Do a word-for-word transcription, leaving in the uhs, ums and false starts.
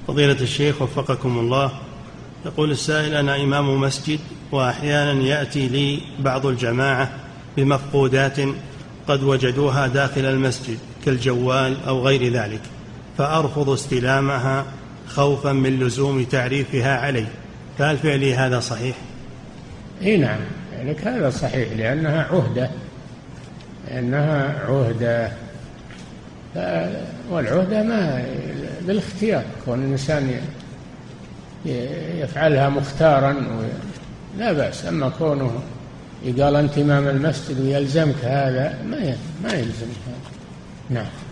فضيلة الشيخ وفقكم الله، يقول السائل: أنا إمام مسجد وأحيانا يأتي لي بعض الجماعة بمفقودات قد وجدوها داخل المسجد كالجوال أو غير ذلك، فأرفض استلامها خوفا من لزوم تعريفها علي، فهل فعلي هذا صحيح؟ اي نعم، يعني هذا صحيح، لأنها عهدة لأنها عهدة والعهدة ما بالاختيار، كون الإنسان يفعلها مختارا لا بأس. أما كونه يقال أنت إمام المسجد ويلزمك هذا ما ما يلزمك هذا. نعم.